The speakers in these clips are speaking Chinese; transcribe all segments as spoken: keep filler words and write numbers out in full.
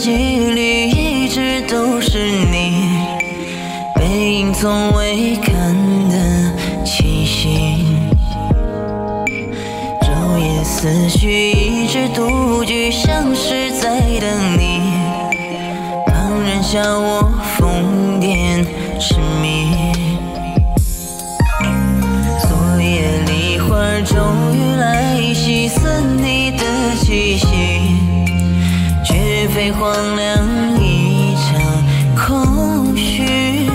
记里一直都是你，背影从未看得清醒。昼夜思绪一直独居，像是在等你。旁人笑我疯癫痴迷。 昨夜梨花终于来袭，似你的气息，绝非荒凉一场空虚。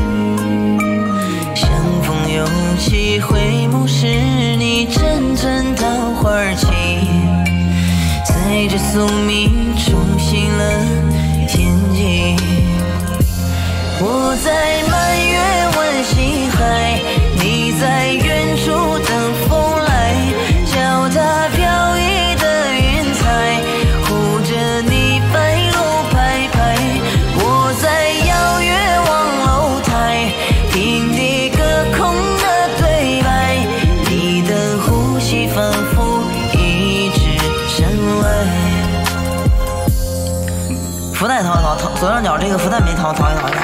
相逢有期，回眸是你阵阵桃花期，在这宿命重新了天际。我在满月问星海。 你在远处等风来，脚踏飘逸的云彩，护着你白鹭拍拍。我在邀月望楼台，听你隔空的对白，你的呼吸仿佛一直身外。福袋掏一掏，掏左上角这个福袋没掏，掏一掏一掏。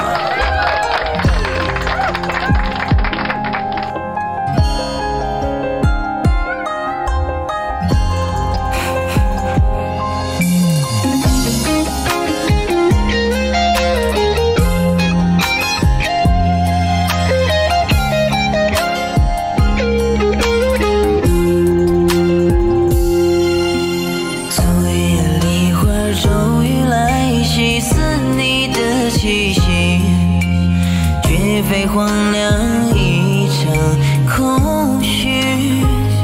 绝非荒凉一场空虚，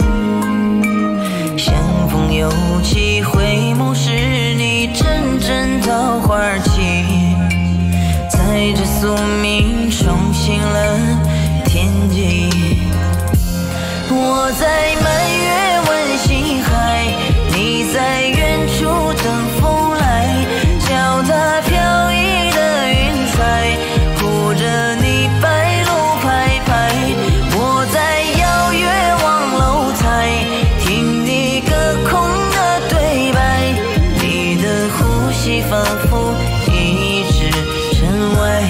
相逢有期，回眸是你阵阵桃花期，在这宿命重新了天际。我在满月问星海，你在远处等风来，脚踏飘逸的云彩，护着你白鹭拍拍。我在邀月望楼台，听你隔空的对白，你的呼吸仿佛一直身外。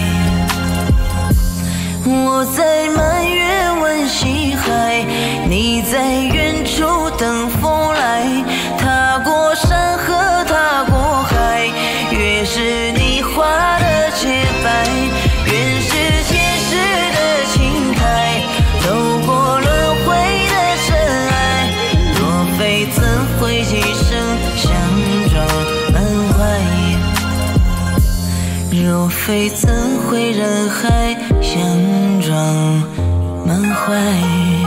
我在满月问星海，你在远处等风来，踏过山河，踏过海，月是你画的洁白，愿是前世的情态，走过轮回的尘埃，若非怎会今生相撞满怀，若非怎会人海相撞满怀。